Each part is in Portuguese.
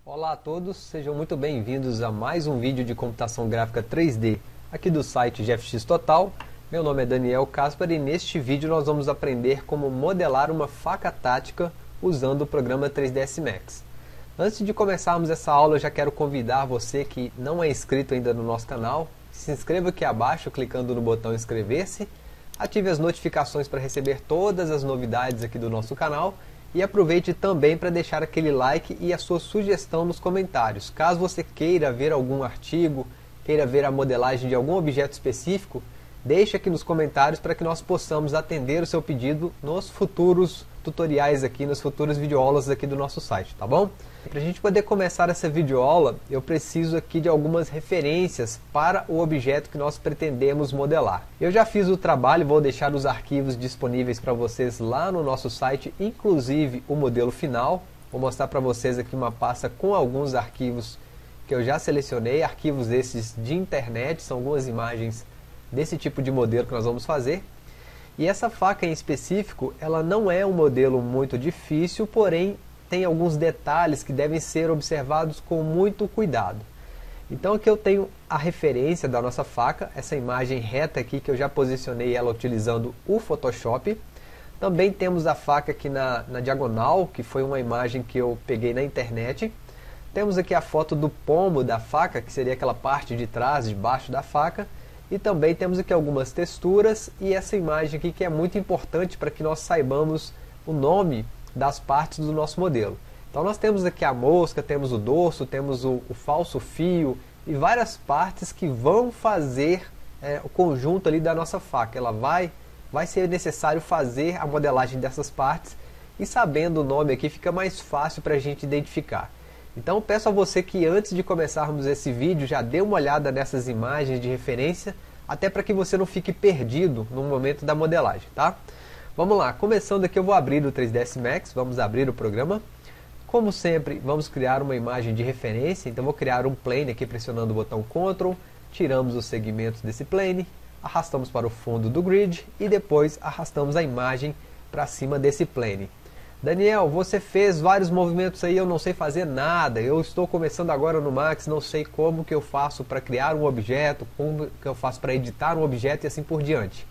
Olá a todos, sejam muito bem-vindos a mais um vídeo de computação gráfica 3D aqui do site GFX Total. Meu nome é Daniel Caspar e neste vídeo nós vamos aprender como modelar uma faca tática usando o programa 3ds Max. Antes de começarmos essa aula, eu já quero convidar você que não é inscrito ainda no nosso canal, se inscreva aqui abaixo clicando no botão inscrever-se, ative as notificações para receber todas as novidades aqui do nosso canal e aproveite também para deixar aquele like e a sua sugestão nos comentários. Caso você queira ver algum artigo, queira ver a modelagem de algum objeto específico, deixe aqui nos comentários para que nós possamos atender o seu pedido nos futuros tutoriais aqui, nas futuras videoaulas aqui do nosso site, tá bom? Para a gente poder começar essa videoaula, eu preciso aqui de algumas referências para o objeto que nós pretendemos modelar. Eu já fiz o trabalho, vou deixar os arquivos disponíveis para vocês lá no nosso site, inclusive o modelo final. Vou mostrar para vocês aqui uma pasta com alguns arquivos que eu já selecionei, arquivos esses de internet, são algumas imagens desse tipo de modelo que nós vamos fazer. E essa faca em específico, ela não é um modelo muito difícil, porém tem alguns detalhes que devem ser observados com muito cuidado. Então aqui eu tenho a referência da nossa faca, essa imagem reta aqui que eu já posicionei ela utilizando o Photoshop. Também temos a faca aqui na diagonal, que foi uma imagem que eu peguei na internet. Temos aqui a foto do pomo da faca, que seria aquela parte de trás, de baixo da faca. E também temos aqui algumas texturas e essa imagem aqui que é muito importante para que nós saibamos o nome das partes do nosso modelo. Então nós temos aqui a mosca, temos o dorso, temos o falso fio e várias partes que vão fazer o conjunto ali da nossa faca. Ela vai ser necessário fazer a modelagem dessas partes e sabendo o nome aqui fica mais fácil para a gente identificar. Então peço a você que antes de começarmos esse vídeo já dê uma olhada nessas imagens de referência, até para que você não fique perdido no momento da modelagem, tá? Vamos lá, começando aqui eu vou abrir o 3ds Max, vamos abrir o programa. Como sempre, vamos criar uma imagem de referência, então vou criar um plane aqui pressionando o botão Ctrl, tiramos os segmentos desse plane, arrastamos para o fundo do grid e depois arrastamos a imagem para cima desse plane. Daniel, você fez vários movimentos aí, eu não sei fazer nada, eu estou começando agora no Max, não sei como que eu faço para criar um objeto, como que eu faço para editar um objeto e assim por diante.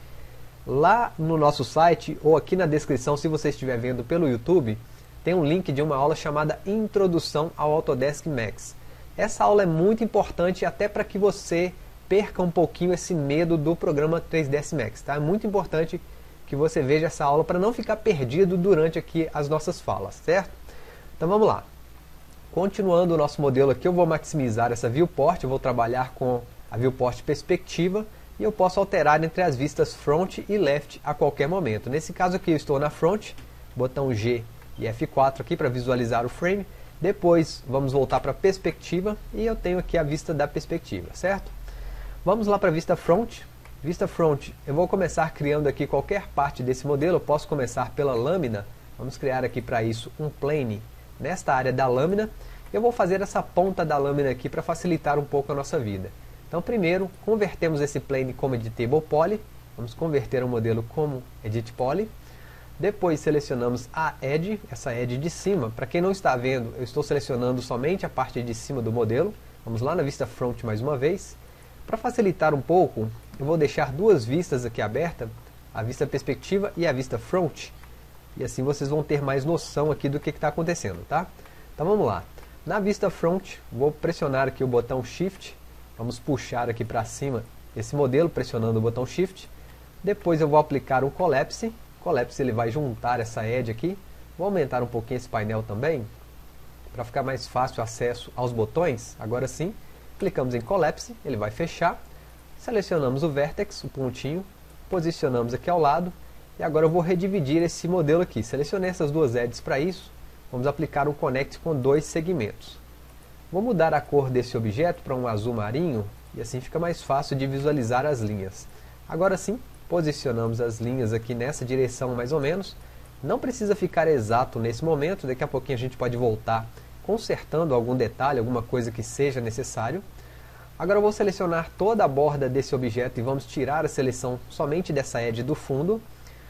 Lá no nosso site, ou aqui na descrição, se você estiver vendo pelo YouTube, tem um link de uma aula chamada Introdução ao Autodesk Max. Essa aula é muito importante até para que você perca um pouquinho esse medo do programa 3ds Max, tá? É muito importante que você veja essa aula para não ficar perdido durante aqui as nossas falas, certo? Então vamos lá. Continuando o nosso modelo aqui, eu vou maximizar essa viewport, eu vou trabalhar com a viewport perspectiva e eu posso alterar entre as vistas front e left a qualquer momento. Nesse caso aqui eu estou na front, botão G e F4 aqui para visualizar o frame. Depois vamos voltar para a perspectiva e eu tenho aqui a vista da perspectiva, certo? Vamos lá para a vista front. Vista front, eu vou começar criando aqui qualquer parte desse modelo, eu posso começar pela lâmina, vamos criar aqui para isso um plane nesta área da lâmina, eu vou fazer essa ponta da lâmina aqui para facilitar um pouco a nossa vida. Então primeiro, convertemos esse plane como Editable Poly, vamos converter o modelo como Edit Poly, depois selecionamos a Edge, essa Edge de cima, para quem não está vendo, eu estou selecionando somente a parte de cima do modelo, vamos lá na vista front mais uma vez. Para facilitar um pouco, eu vou deixar duas vistas aqui abertas, a vista perspectiva e a vista front, e assim vocês vão ter mais noção aqui do que está acontecendo, tá? Então vamos lá, na vista front, vou pressionar aqui o botão Shift, vamos puxar aqui para cima esse modelo, pressionando o botão Shift, depois eu vou aplicar um Collapse, ele vai juntar essa edge aqui, vou aumentar um pouquinho esse painel também, para ficar mais fácil o acesso aos botões, agora sim, clicamos em Collapse, ele vai fechar, selecionamos o Vertex, o pontinho, posicionamos aqui ao lado, e agora eu vou redividir esse modelo aqui. Selecionei essas duas edges para isso, vamos aplicar um Connect com dois segmentos. Vou mudar a cor desse objeto para um azul marinho, e assim fica mais fácil de visualizar as linhas. Agora sim, posicionamos as linhas aqui nessa direção mais ou menos, não precisa ficar exato nesse momento, daqui a pouquinho a gente pode voltar consertando algum detalhe, alguma coisa que seja necessário. Agora eu vou selecionar toda a borda desse objeto e vamos tirar a seleção somente dessa edge do fundo.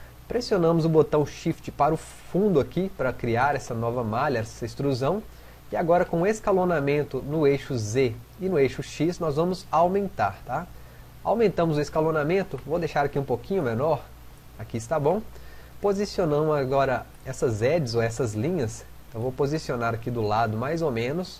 Pressionamos o botão Shift para o fundo aqui, para criar essa nova malha, essa extrusão. E agora com o escalonamento no eixo Z e no eixo X, nós vamos aumentar, tá? Aumentamos o escalonamento, vou deixar aqui um pouquinho menor, aqui está bom. Posicionamos agora essas edges ou essas linhas, então vou posicionar aqui do lado mais ou menos.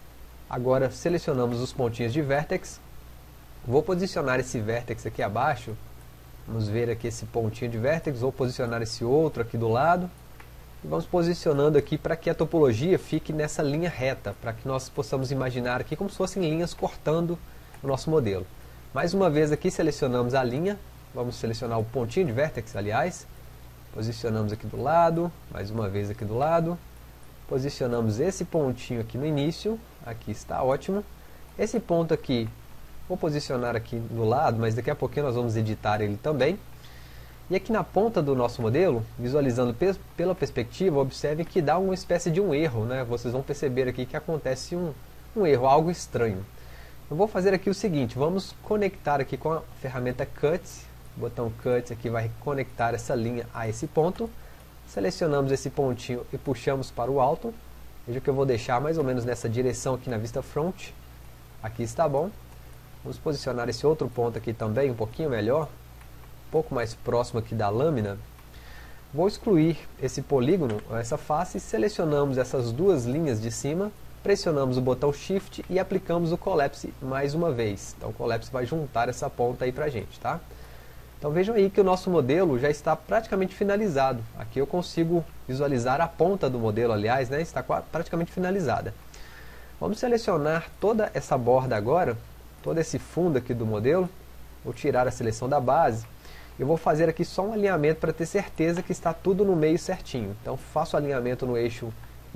Agora selecionamos os pontinhos de vértex, vou posicionar esse vértex aqui abaixo, vamos ver aqui esse pontinho de vértex, vou posicionar esse outro aqui do lado. E vamos posicionando aqui para que a topologia fique nessa linha reta, para que nós possamos imaginar aqui como se fossem linhas cortando o nosso modelo. Mais uma vez aqui selecionamos a linha, vamos selecionar o pontinho de vértex, aliás, posicionamos aqui do lado, mais uma vez aqui do lado, posicionamos esse pontinho aqui no início, aqui está ótimo. Esse ponto aqui, vou posicionar aqui do lado, mas daqui a pouquinho nós vamos editar ele também. E aqui na ponta do nosso modelo, visualizando pela perspectiva, observe que dá uma espécie de um erro, né? Vocês vão perceber aqui que acontece um erro, algo estranho. Eu vou fazer aqui o seguinte, vamos conectar aqui com a ferramenta Cut, o botão Cut aqui vai conectar essa linha a esse ponto. Selecionamos esse pontinho e puxamos para o alto. Veja que eu vou deixar mais ou menos nessa direção aqui na vista front. Aqui está bom. Vamos posicionar esse outro ponto aqui também um pouquinho melhor. Um pouco mais próximo aqui da lâmina. Vou excluir esse polígono, essa face, selecionamos essas duas linhas de cima, pressionamos o botão Shift e aplicamos o Collapse mais uma vez. Então o Collapse vai juntar essa ponta aí pra gente, tá? Então vejam aí que o nosso modelo já está praticamente finalizado. Aqui eu consigo visualizar a ponta do modelo, aliás, né? Está praticamente finalizada. Vamos selecionar toda essa borda agora, todo esse fundo aqui do modelo. Vou tirar a seleção da base. Eu vou fazer aqui só um alinhamento para ter certeza que está tudo no meio certinho. Então faço o alinhamento no eixo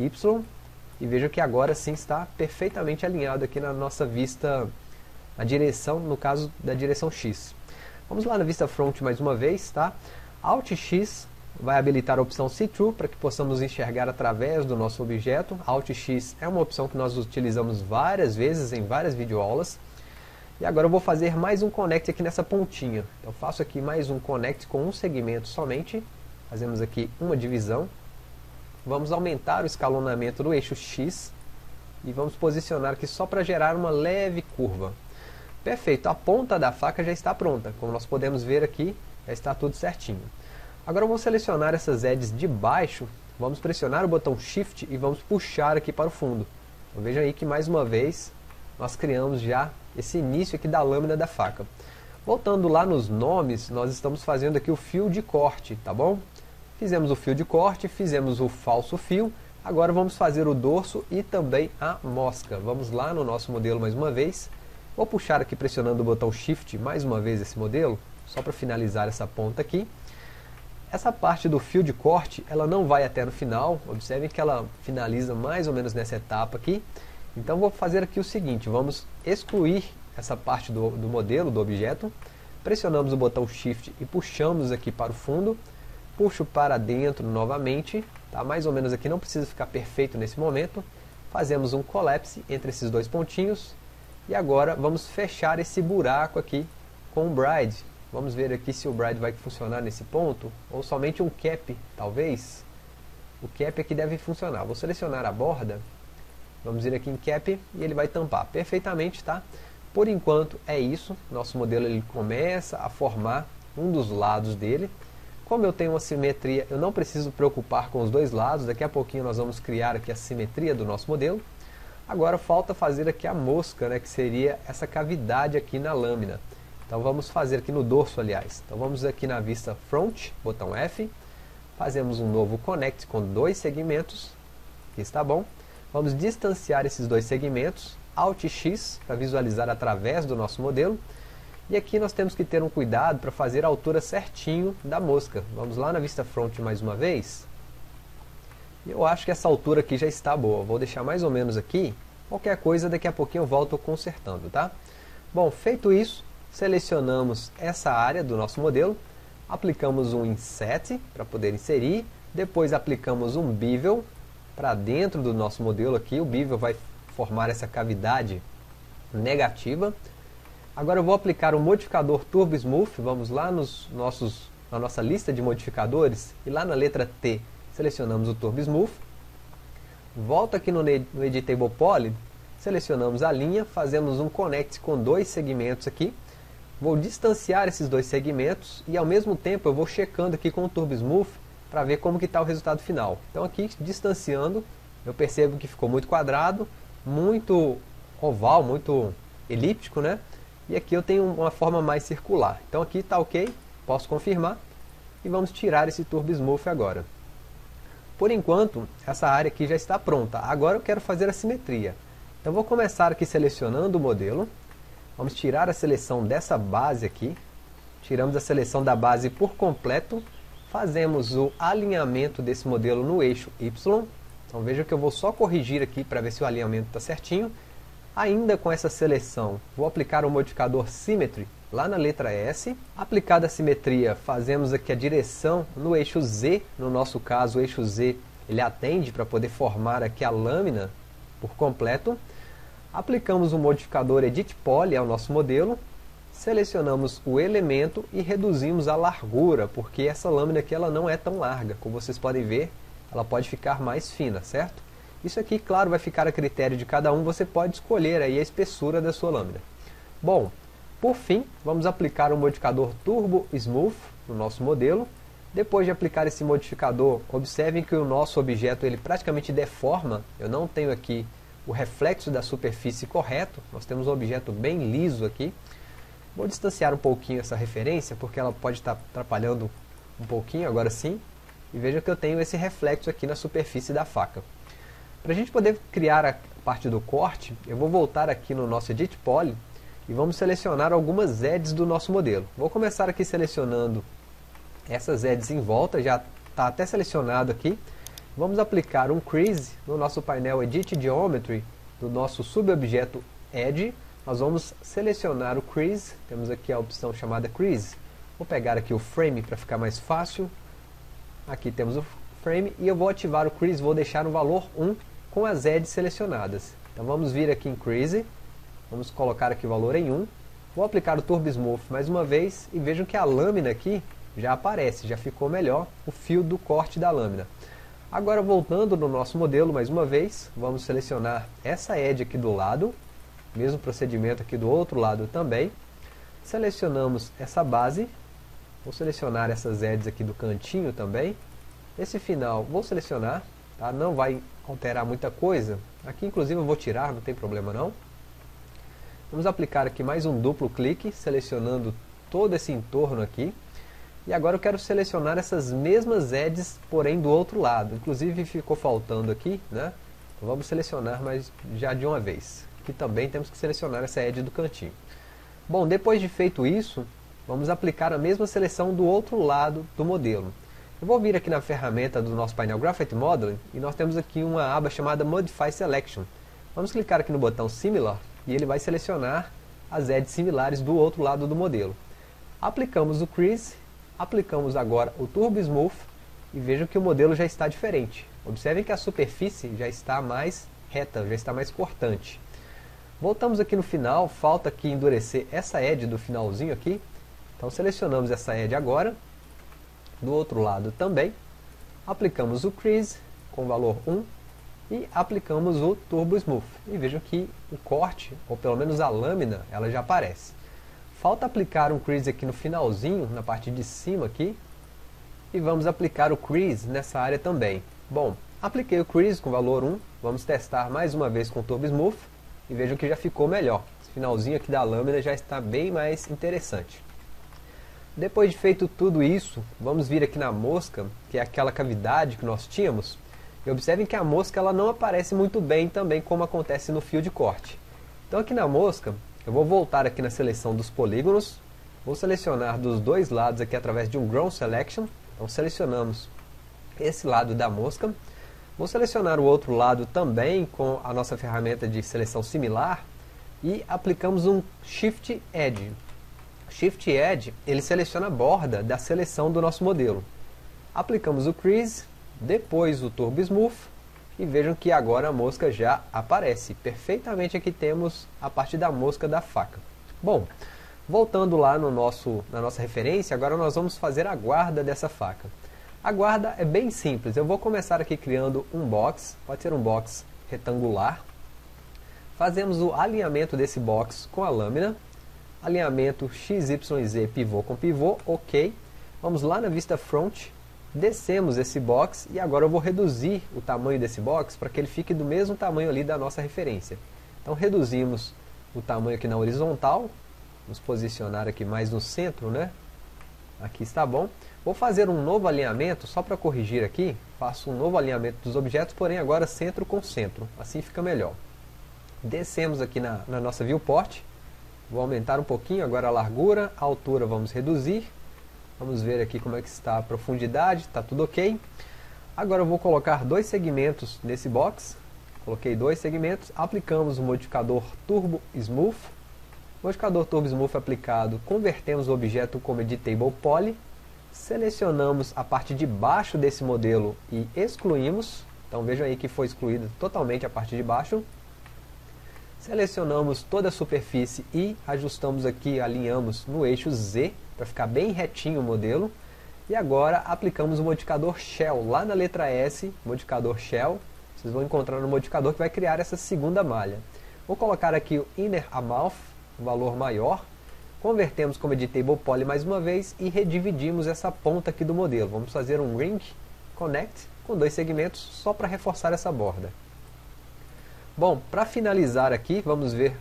Y e vejo que agora sim está perfeitamente alinhado aqui na nossa vista, na direção, no caso da direção X. Vamos lá na vista front mais uma vez, tá? Alt X vai habilitar a opção See Through para que possamos enxergar através do nosso objeto. Alt X é uma opção que nós utilizamos várias vezes em várias videoaulas. E agora eu vou fazer mais um connect aqui nessa pontinha. Então faço aqui mais um connect com um segmento somente. Fazemos aqui uma divisão. Vamos aumentar o escalonamento do eixo X. E vamos posicionar aqui só para gerar uma leve curva. Perfeito, a ponta da faca já está pronta. Como nós podemos ver aqui, já está tudo certinho. Agora eu vou selecionar essas edges de baixo. Vamos pressionar o botão Shift e vamos puxar aqui para o fundo. Então vejam aí que mais uma vez nós criamos já esse início aqui da lâmina da faca. Voltando lá nos nomes, nós estamos fazendo aqui o fio de corte, tá bom? Fizemos o fio de corte, fizemos o falso fio, agora vamos fazer o dorso e também a mosca. Vamos lá no nosso modelo mais uma vez. Vou puxar aqui pressionando o botão Shift mais uma vez esse modelo, só para finalizar essa ponta aqui. Essa parte do fio de corte, ela não vai até no final, observem que ela finaliza mais ou menos nessa etapa aqui. Então vou fazer aqui o seguinte, vamos excluir essa parte do modelo, do objeto, pressionamos o botão Shift e puxamos aqui para o fundo, puxo para dentro novamente, tá? Mais ou menos aqui, não precisa ficar perfeito nesse momento, fazemos um collapse entre esses dois pontinhos, e agora vamos fechar esse buraco aqui com o bride. Vamos ver aqui se o bride vai funcionar nesse ponto, ou somente um cap, talvez. O cap aqui deve funcionar, vou selecionar a borda. Vamos ir aqui em Cap e ele vai tampar perfeitamente, tá? Por enquanto é isso. Nosso modelo ele começa a formar um dos lados dele. Como eu tenho uma simetria, eu não preciso preocupar com os dois lados. Daqui a pouquinho nós vamos criar aqui a simetria do nosso modelo. Agora falta fazer aqui a mosca, né? Que seria essa cavidade aqui na lâmina. Então vamos fazer aqui no dorso, aliás. Então vamos aqui na vista Front, botão F. Fazemos um novo Connect com dois segmentos. Aqui está bom. Vamos distanciar esses dois segmentos, Alt X, para visualizar através do nosso modelo. E aqui nós temos que ter um cuidado para fazer a altura certinho da mosca. Vamos lá na vista front mais uma vez. E eu acho que essa altura aqui já está boa. Vou deixar mais ou menos aqui. Qualquer coisa, daqui a pouquinho eu volto consertando, tá? Bom, feito isso, selecionamos essa área do nosso modelo. Aplicamos um Inset para poder inserir. Depois aplicamos um Bevel para dentro do nosso modelo aqui. O bevel vai formar essa cavidade negativa. Agora eu vou aplicar o modificador Turbo Smooth. Vamos lá na nossa lista de modificadores e lá na letra T selecionamos o Turbo Smooth. Volto aqui no Editable Poly, selecionamos a linha, fazemos um Connect com dois segmentos aqui. Vou distanciar esses dois segmentos e ao mesmo tempo eu vou checando aqui com o Turbo Smooth para ver como que está o resultado final. Então aqui, distanciando, eu percebo que ficou muito quadrado, muito oval, muito elíptico, né? E aqui eu tenho uma forma mais circular. Então aqui está ok, posso confirmar. E vamos tirar esse Turbo Smooth agora. Por enquanto, essa área aqui já está pronta. Agora eu quero fazer a simetria. Então vou começar aqui selecionando o modelo. Vamos tirar a seleção dessa base aqui. Tiramos a seleção da base por completo. Fazemos o alinhamento desse modelo no eixo Y. Então veja que eu vou só corrigir aqui para ver se o alinhamento está certinho. Ainda com essa seleção, vou aplicar o modificador Symmetry lá na letra S. Aplicada a simetria, fazemos aqui a direção no eixo Z. No nosso caso, o eixo Z ele atende para poder formar aqui a lâmina por completo. Aplicamos o modificador Edit Poly ao nosso modelo. Selecionamos o elemento e reduzimos a largura, porque essa lâmina aqui ela não é tão larga. Como vocês podem ver, ela pode ficar mais fina, certo? Isso aqui, claro, vai ficar a critério de cada um. Você pode escolher aí a espessura da sua lâmina. Bom, por fim, vamos aplicar o modificador Turbo Smooth no nosso modelo. Depois de aplicar esse modificador, observem que o nosso objeto ele praticamente deforma. Eu não tenho aqui o reflexo da superfície correto. Nós temos um objeto bem liso aqui. Vou distanciar um pouquinho essa referência, porque ela pode estar atrapalhando um pouquinho, agora sim. E veja que eu tenho esse reflexo aqui na superfície da faca. Para a gente poder criar a parte do corte, eu vou voltar aqui no nosso Edit Poly e vamos selecionar algumas edges do nosso modelo. Vou começar aqui selecionando essas edges em volta, já está até selecionado aqui. Vamos aplicar um Crease no nosso painel Edit Geometry do nosso subobjeto Edge. Nós vamos selecionar o Crease, temos aqui a opção chamada Crease. Vou pegar aqui o Frame para ficar mais fácil. Aqui temos o Frame e eu vou ativar o Crease, vou deixar o valor 1 com as edges selecionadas. Então vamos vir aqui em Crease, vamos colocar aqui o valor em 1. Vou aplicar o Turbo Smooth mais uma vez e vejam que a lâmina aqui já aparece, já ficou melhor o fio do corte da lâmina. Agora voltando no nosso modelo mais uma vez, vamos selecionar essa edge aqui do lado, mesmo procedimento aqui do outro lado também. Selecionamos essa base, vou selecionar essas edges aqui do cantinho também. Esse final vou selecionar, tá? Não vai alterar muita coisa. Aqui inclusive eu vou tirar, não tem problema não. Vamos aplicar aqui mais um duplo clique, selecionando todo esse entorno aqui. E agora eu quero selecionar essas mesmas edges, porém do outro lado. Inclusive ficou faltando aqui, né? Então vamos selecionar, mas já de uma vez. Aqui também temos que selecionar essa edge do cantinho. Bom, depois de feito isso, vamos aplicar a mesma seleção do outro lado do modelo. Eu vou vir aqui na ferramenta do nosso painel Graphite Modeling e nós temos aqui uma aba chamada Modify Selection. Vamos clicar aqui no botão Similar e ele vai selecionar as edges similares do outro lado do modelo. Aplicamos o Crease, aplicamos agora o Turbo Smooth e vejam que o modelo já está diferente. Observem que a superfície já está mais reta, já está mais cortante. Voltamos aqui no final, falta aqui endurecer essa edge do finalzinho aqui. Então selecionamos essa edge agora. Do outro lado também, aplicamos o Crease com valor 1 e aplicamos o Turbo Smooth. E vejam que o corte, ou pelo menos a lâmina, ela já aparece. Falta aplicar um Crease aqui no finalzinho, na parte de cima aqui. E vamos aplicar o Crease nessa área também. Bom, apliquei o Crease com valor 1, vamos testar mais uma vez com o Turbo Smooth. E vejam que já ficou melhor. Esse finalzinho aqui da lâmina já está bem mais interessante. Depois de feito tudo isso, vamos vir aqui na mosca, que é aquela cavidade que nós tínhamos. E observem que a mosca ela não aparece muito bem também como acontece no fio de corte. Então aqui na mosca, eu vou voltar aqui na seleção dos polígonos. Vou selecionar dos dois lados aqui através de um Ground Selection. Então selecionamos esse lado da mosca. Vou selecionar o outro lado também com a nossa ferramenta de seleção similar. E aplicamos um Shift Edge. Shift Edge, ele seleciona a borda da seleção do nosso modelo. Aplicamos o Crease, depois o Turbo Smooth, e vejam que agora a mosca já aparece. Perfeitamente aqui temos a parte da mosca da faca. Bom, voltando lá na nossa referência, agora nós vamos fazer a guarda dessa faca. A guarda é bem simples, eu vou começar aqui criando um box, pode ser um box retangular. Fazemos o alinhamento desse box com a lâmina, alinhamento XYZ pivô com pivô, ok. Vamos lá na vista front, descemos esse box e agora eu vou reduzir o tamanho desse box para que ele fique do mesmo tamanho ali da nossa referência. Então reduzimos o tamanho aqui na horizontal, vamos posicionar aqui mais no centro, né? Aqui está bom. Vou fazer um novo alinhamento, só para corrigir aqui, faço um novo alinhamento dos objetos, porém agora centro com centro, assim fica melhor. Descemos aqui na nossa viewport, vou aumentar um pouquinho agora a largura, a altura vamos reduzir, vamos ver aqui como é que está a profundidade, está tudo ok. Agora eu vou colocar dois segmentos nesse box, coloquei dois segmentos, aplicamos o modificador Turbo Smooth, modificador Turbo Smooth aplicado, convertemos o objeto como Editable Poly, selecionamos a parte de baixo desse modelo e excluímos, então vejam aí que foi excluída totalmente a parte de baixo. Selecionamos toda a superfície e ajustamos aqui, alinhamos no eixo Z, para ficar bem retinho o modelo. E agora aplicamos o modificador Shell, lá na letra S, modificador Shell, vocês vão encontrar no modificador que vai criar essa segunda malha. Vou colocar aqui o Inner Amount, um valor maior. Convertemos como Editable Poly mais uma vez e redividimos essa ponta aqui do modelo. Vamos fazer um Ring Connect com dois segmentos só para reforçar essa borda. Bom, para finalizar aqui, vamos ver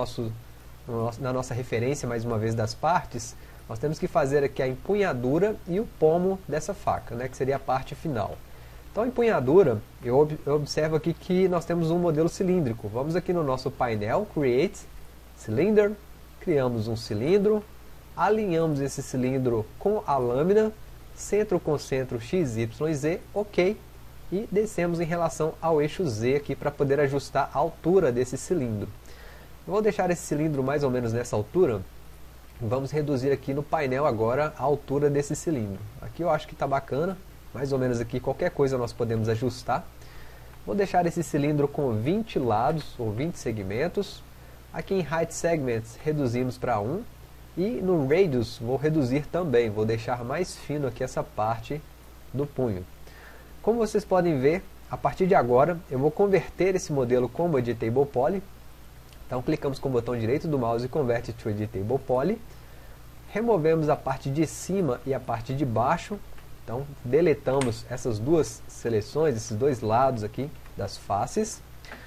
na nossa referência mais uma vez das partes, nós temos que fazer aqui a empunhadura e o pomo dessa faca, né, que seria a parte final. Então a empunhadura, eu observo aqui que nós temos um modelo cilíndrico. Vamos aqui no nosso painel, Create, Cylinder, criamos um cilindro, alinhamos esse cilindro com a lâmina, centro com centro XYZ, ok, e descemos em relação ao eixo Z aqui para poder ajustar a altura desse cilindro. Eu vou deixar esse cilindro mais ou menos nessa altura, vamos reduzir aqui no painel agora a altura desse cilindro. Aqui eu acho que está bacana, mais ou menos aqui qualquer coisa nós podemos ajustar. Vou deixar esse cilindro com 20 lados ou 20 segmentos. Aqui em Height Segments reduzimos para 1 e no Radius vou reduzir também, vou deixar mais fino aqui essa parte do punho. Como vocês podem ver, a partir de agora eu vou converter esse modelo como Editable Poly. Então clicamos com o botão direito do mouse e converte to Editable Poly. Removemos a parte de cima e a parte de baixo. Então deletamos essas duas seleções, esses dois lados aqui das faces.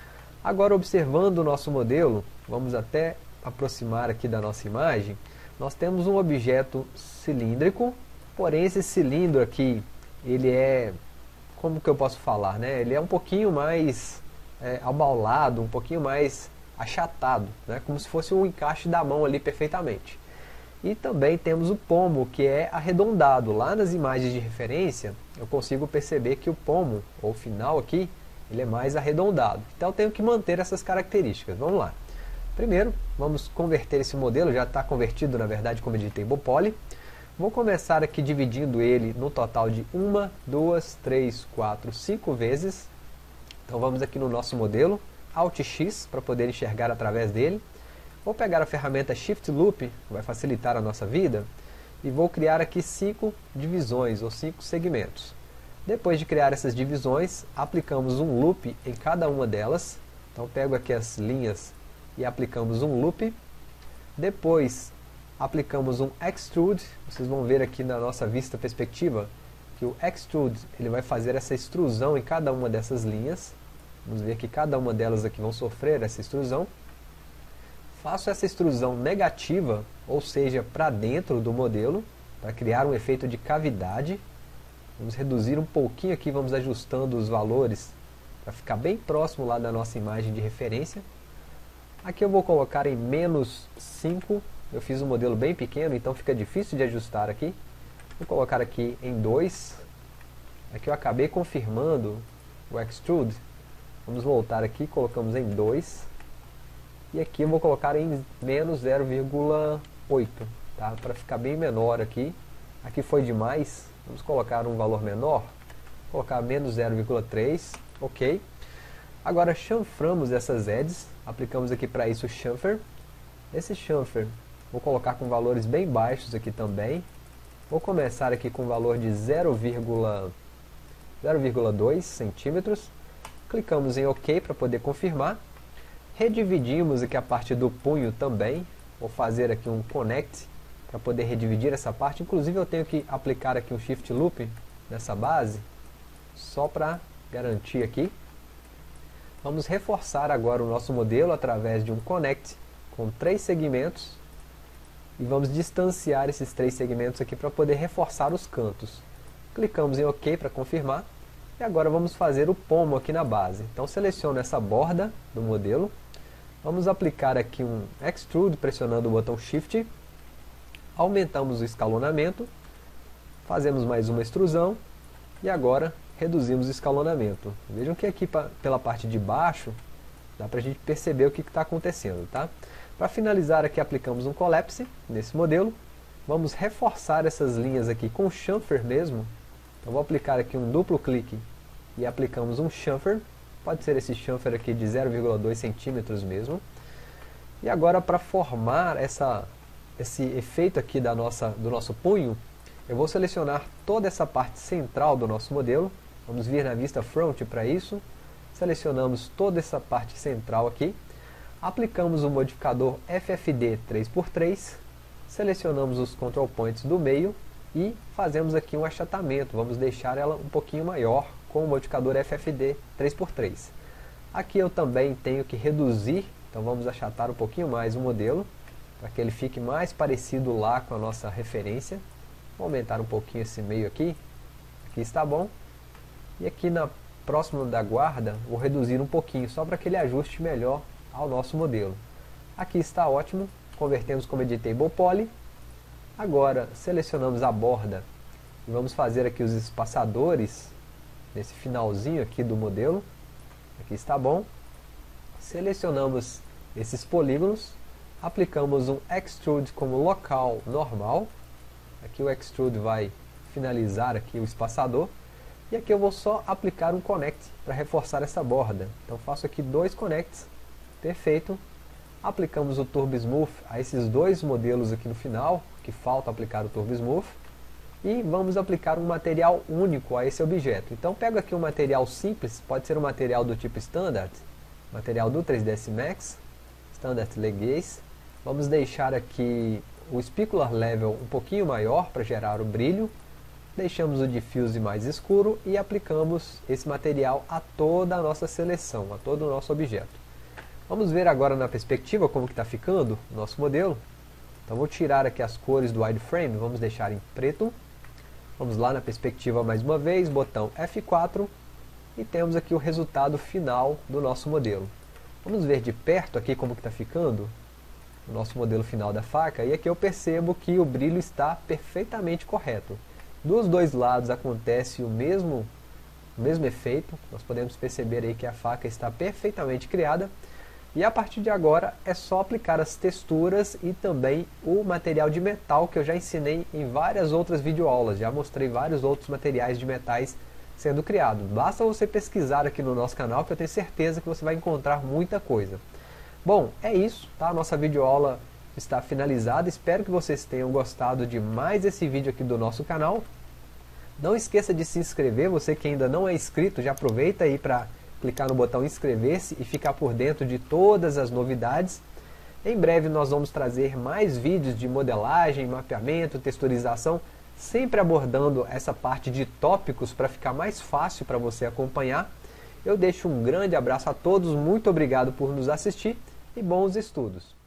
Agora observando o nosso modelo, vamos até aproximar aqui da nossa imagem, nós temos um objeto cilíndrico, porém esse cilindro aqui, ele é, como que eu posso falar, né? Ele é um pouquinho mais abaulado, um pouquinho mais achatado, né? Como se fosse um encaixe da mão ali perfeitamente. E também temos o pomo, que é arredondado. Lá nas imagens de referência, eu consigo perceber que o pomo, ou o final aqui, ele é mais arredondado. Então eu tenho que manter essas características. Vamos lá. Primeiro, vamos converter esse modelo, já está convertido na verdade como Editable Poly. Vou começar aqui dividindo ele no total de 1, 2, 3, 4, 5 vezes. Então vamos aqui no nosso modelo, Alt X para poder enxergar através dele. Vou pegar a ferramenta Shift Loop, que vai facilitar a nossa vida, e vou criar aqui 5 divisões ou 5 segmentos. Depois de criar essas divisões, aplicamos um loop em cada uma delas. Então pego aqui as linhas e aplicamos um loop. Depois aplicamos um extrude. Vocês vão ver aqui na nossa vista perspectiva que o extrude ele vai fazer essa extrusão em cada uma dessas linhas. Vamos ver que cada uma delas aqui vão sofrer essa extrusão. Faço essa extrusão negativa, ou seja, para dentro do modelo, para criar um efeito de cavidade. Vamos reduzir um pouquinho aqui, vamos ajustando os valores para ficar bem próximo lá da nossa imagem de referência. Aqui eu vou colocar em menos 5, eu fiz um modelo bem pequeno, então fica difícil de ajustar aqui. Vou colocar aqui em 2, aqui eu acabei confirmando o extrude, vamos voltar aqui, colocamos em 2, e aqui eu vou colocar em menos 0,8, tá? Para ficar bem menor aqui. Aqui foi demais, vamos colocar um valor menor, colocar menos 0,3, ok. Agora chanframos essas edges, aplicamos aqui para isso o chamfer. Esse chamfer vou colocar com valores bem baixos aqui também. Vou começar aqui com o valor de 0,2 centímetros. Clicamos em OK para poder confirmar. Redividimos aqui a parte do punho também. Vou fazer aqui um Connect para poder redividir essa parte. Inclusive eu tenho que aplicar aqui um Shift Loop nessa base, só para garantir aqui. Vamos reforçar agora o nosso modelo através de um Connect com 3 segmentos. E vamos distanciar esses 3 segmentos aqui para poder reforçar os cantos. Clicamos em OK para confirmar. E agora vamos fazer o pomo aqui na base. Então seleciono essa borda do modelo. Vamos aplicar aqui um Extrude pressionando o botão Shift. Aumentamos o escalonamento. Fazemos mais uma extrusão. E agora reduzimos o escalonamento. Vejam que aqui pela parte de baixo dá para a gente perceber o que está acontecendo, tá? Para finalizar aqui aplicamos um Collapse nesse modelo. Vamos reforçar essas linhas aqui com chamfer mesmo. Então vou aplicar aqui um duplo clique e aplicamos um chamfer. Pode ser esse chamfer aqui de 0,2 centímetros mesmo. E agora para formar esse efeito aqui do nosso punho, eu vou selecionar toda essa parte central do nosso modelo. Vamos vir na vista front para isso. Selecionamos toda essa parte central aqui. Aplicamos o modificador FFD 3x3. Selecionamos os control points do meio e fazemos aqui um achatamento. Vamos deixar ela um pouquinho maior com o modificador FFD 3x3. Aqui eu também tenho que reduzir, então vamos achatar um pouquinho mais o modelo, para que ele fique mais parecido lá com a nossa referência. Vou aumentar um pouquinho esse meio aqui. Aqui está bom. E aqui próximo da guarda, vou reduzir um pouquinho, só para que ele ajuste melhor ao nosso modelo. Aqui está ótimo. Convertemos como Editable Poly. Agora selecionamos a borda e vamos fazer aqui os espaçadores nesse finalzinho aqui do modelo. Aqui está bom. Selecionamos esses polígonos, aplicamos um Extrude como local normal. Aqui o Extrude vai finalizar aqui o espaçador. E aqui eu vou só aplicar um Connect para reforçar essa borda. Então faço aqui 2 Connects. Perfeito. Aplicamos o Turbo Smooth a esses 2 modelos aqui no final, que falta aplicar o Turbo Smooth. E vamos aplicar um material único a esse objeto. Então pego aqui um material simples, pode ser um material do tipo Standard, material do 3ds Max, Standard Legacy. Vamos deixar aqui o Specular Level um pouquinho maior para gerar o brilho. Deixamos o Diffuse mais escuro e aplicamos esse material a toda a nossa seleção, a todo o nosso objeto. Vamos ver agora na perspectiva como que está ficando o nosso modelo. Então vou tirar aqui as cores do wireframe, vamos deixar em preto. Vamos lá na perspectiva mais uma vez, botão F4 e temos aqui o resultado final do nosso modelo. Vamos ver de perto aqui como que está ficando o nosso modelo final da faca, e aqui eu percebo que o brilho está perfeitamente correto. Dos dois lados acontece o mesmo efeito, nós podemos perceber aí que a faca está perfeitamente criada. E a partir de agora é só aplicar as texturas e também o material de metal que eu já ensinei em várias outras videoaulas. Já mostrei vários outros materiais de metais sendo criados. Basta você pesquisar aqui no nosso canal que eu tenho certeza que você vai encontrar muita coisa. Bom, é isso, tá? A nossa videoaula está finalizada. Espero que vocês tenham gostado de mais esse vídeo aqui do nosso canal. Não esqueça de se inscrever, você que ainda não é inscrito, já aproveita aí para clicar no botão inscrever-se e ficar por dentro de todas as novidades. Em breve nós vamos trazer mais vídeos de modelagem, mapeamento, texturização, sempre abordando essa parte de tópicos para ficar mais fácil para você acompanhar. Eu deixo um grande abraço a todos, muito obrigado por nos assistir e bons estudos!